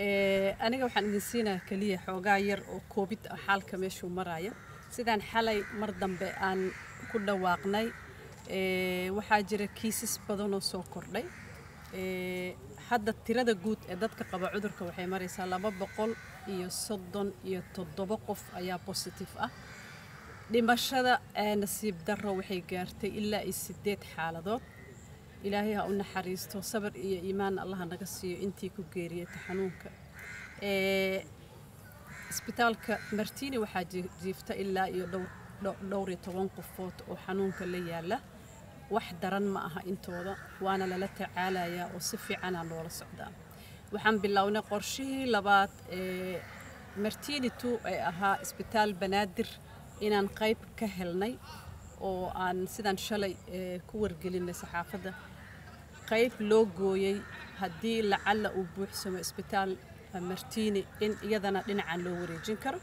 aniga waxaan idin siinaa kaliya xoogaa yar oo koobid ah xaalka meeshuu maraayo sidaan xalay mar dambe aan ku dhawaaqnay waxaa jira kiisas badan oo soo kordhay hadda tirada guud ee dadka qaba cudurka waxay maraysaa 237 qof ayaa positive ah dhimashada nasiib darro waxay gaartay ilaa 8 xaaladood ilaahay ha u naxariisto sabir iyo iimaan Allah naga siiyo intii ku geeriyay xanuunka isbitaalka Martini waxaa jiifta ilaa iyo dhowr 10 qofood oo xanuunka la yaala wax daran ma aha intooda waana lala tacaalayaa oo si fiican aan loola socdaa waxaan bilownay qorshihii labaad Martini 2 ay ahaa isbitaal banaadir inaan qayb ka helnay oo aan sidaan shalay ku wargelinay saxaafadda qayb loo gooyay haddii lacala uu buuxsamo isbitaal Martini in iyadana dhinacan loo wareejin karo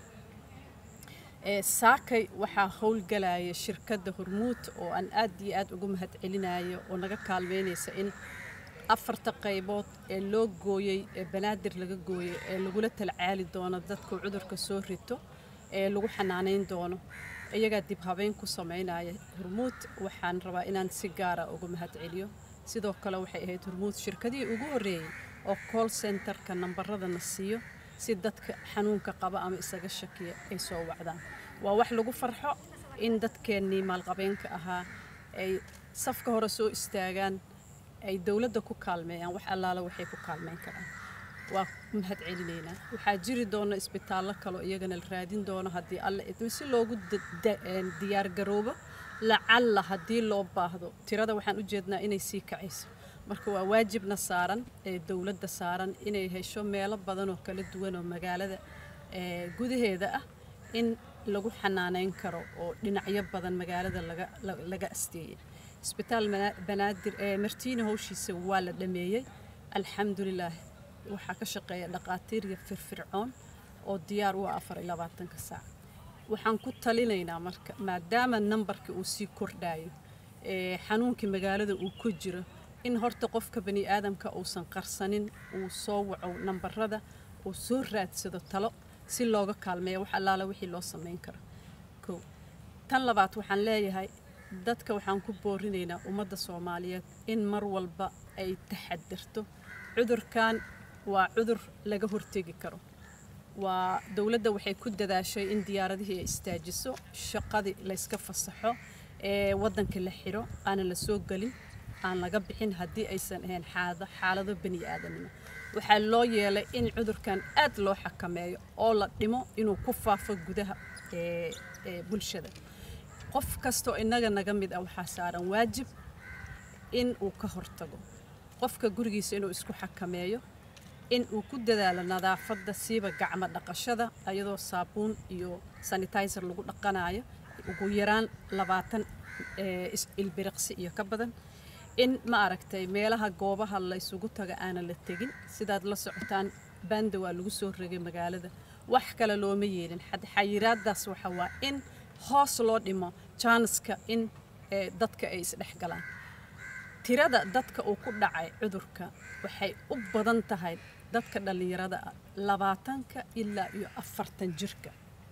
saakay waxaa howlgalaya shirkadda Hormuud oo aan aad iyo aad ugu mahad celinayo oo naga kaalmeynaysa in afarta qaybood ee loo gooyay ee banaadir laga gooyay ee lagula talcaali doono dadka cudurka soo rito ee lagu xanaaneyn doono iyaga dib habeen ku sameynaya Hormuud waxaan rabaa inaan si gaar ah ugu mahad celiyo sidoo kale waxay ahayd Hormuud shirkadii ugu horeeyay oo call center-ka nambarada na siiyo si dadka xanuunka qaba ama isaga shakiya ay soo wacdaan waa wax lagu farxo in dadkeenii maalqabeenka ahaa ay safka hore soo istaagaan ay dawladda ku kaalmeeyaan wax allaala waxay ku kaalmeyn karaan waa mahad celinayna waxaa jiri doona isbitaallo kale iyagana la raadin doono haddii alla idin si loogu diyaar garoobo lacalla haddii loo baahdo tirada waxaan u jeednaa inay sii kacayso marka waa waajibna saaran ee dawladda saaran inay hesho meelo badan oo kala duwan oo magaalada gudaheeda ah in lagu xanaaneyn karo oo dhinacyo badan magaalada laga asteeyay isbitaal banaadir Martini howshiisa waa la dhameeyay alxamdulillaah waxaa ka shaqeeya dhaqaatiir iyo firfircoon oo diyaar u ah 24 saac waxaan ku talinaynaa marka maadaama nambarka uu sii kordhayo xanuunkii magaalada uu ku jiro in horta qofka bani aadamka uusan qarsanin uu soo waco nambarada uu soo raadsado talo si looga kaalmeeyo wax allaala wixii loo sameyn karo tan labaad waxaan leeyahay dadka waxaan ku boorinaynaa ummadda Soomaaliyeed in mar walba ay taxadirto cudurkan waa cudur laga hortagi karo waa dawladda waxay ku dadaashay in diyaaradihii ay istaajiso shaqadii la iska fasaxo wadanka la xiro aan la soo galin aan laga bixin haddii aysan ahayn xaalado bani aadanimo waxaa loo yeelay in cudurkan aad loo xakameeyo oo la dhimo inuu ku faafo gudaha bulshada qof kasto inaga naga mid ah waxaa saaran waajib in uu ka hortago qofka gurigiisa inuu isku xakameeyo in uu ku dadaalo nadaafadda siiba gacmo dhaqashada ayadoo saabuun iyo sanitizer lagu dhaqanayo ugu yaraan 20 ilbiriqsi iyo ka badan in ma aragtay meelaha goobaha la isugu taga aan la tagin sidaad la socotaan banda waa lagu soo rogay magaalada wax kale looma yeelin xayiraadaas waxa waa in hoos loo dhimo chanska in dadka ay isdhexgalaan tirada dadka uu ku dhacay cudurka waxay u badan tahay dadka dhalinyarada 20 ilaa 40 jirka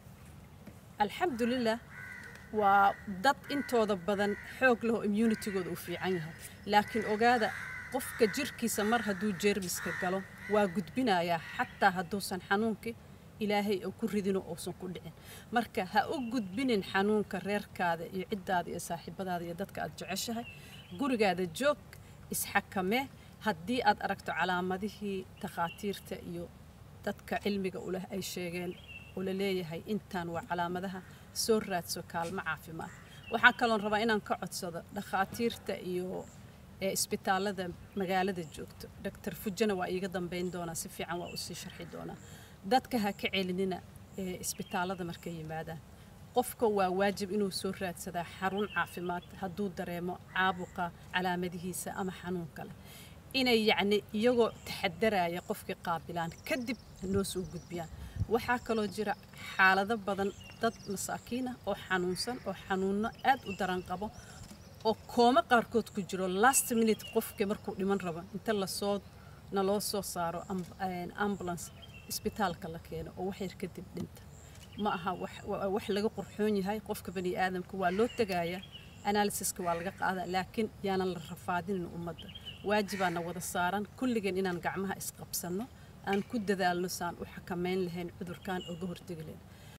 alxamdulillah waa dad intooda badan xoog leh immunity-gooda u fiican yahay laakiin ogaada qofka jirkiisa mar hadduu jeermiska galo waa gudbinayaa xataa hadduusan xanuunka ilaahay oo ku ridino oosan ku dhicin marka ha u gudbinin xanuunka reerkaada iyo ciddaada iyo saaxiibadaada iyo dadka aad jeceshahay gurigaada joog isxakame haddii aad aragto calaamadihii takhaatiirta iyo dadka cilmiga u leh ay sheegeen oo la leeyahay intaan waa calaamadaha soo raadso kaalmo caafimaad waxaan kaloo rabaa inaan ka codsado dhakhaatiirta iyo isbitaalada magaalada joogto Dr. Fujana waa iiga dambeyn doonaa si fiican waa u sii sharxi doonaa dadka ha ka celinina isbitaalada markay yimaadaan qofka waa waajib inuu soo raadsadaa xarun caafimaad hadduu dareemo caabuqa calaamadihiisa ama xanuun kale inay yacni iyagoo taxadaraya qofkii qaabilaan kadib noo soo gudbiyaan waxaa kaloo jira xaalado badan dad masaakiin ah oo xanuunsan oo xanuuno aad u daran qabo oo kooma qaarkood ku jiro last minute qofkii markuu dhiman rabo inta la soo naloo soo saaro ambulance isbitaalka la keeno oo wax yar kadib dhinta ma aha wax laga qurxoon yahay qofka bani aadamka waa loo tagaya analysiska waa laga qaadaa laakiin yaanan la rafaadin ummadda waajibaana wada saaran kulligeen inaan gacmaha isqabsano aan ku dadaalno saan u xakameyn lahayn cudurkan uga hortagi lahayn